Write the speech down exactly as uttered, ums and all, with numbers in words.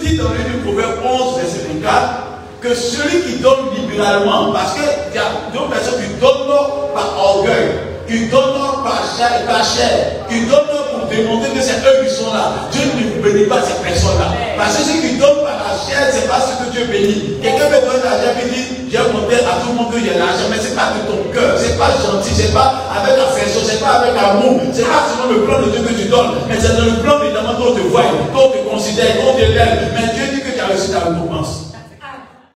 dit dans le livre de Proverbe onze, verset vingt-quatre, que celui qui donne libéralement, parce qu'il y a d'autres personnes qui donnent par orgueil, qui donnent par chair, par chair, qui donnent pour démontrer que c'est eux qui sont là. Dieu ne bénit pas ces personnes-là. Parce que ceux qui donnent par la chair, ce n'est pas ce que Dieu bénit. Quelqu'un peut donner l'argent et dit, j'ai montré à tout le monde qu'il y a l'argent, mais ce n'est pas de ton cœur, ce n'est pas gentil, ce n'est pas avec affection, ce n'est pas avec amour, ce n'est pas selon le plan de Dieu que tu donnes, mais c'est dans le plan évidemment qu'on te voit, qu'on te considère, qu'on te lève. Mais Dieu dit que tu as reçu ta récompense.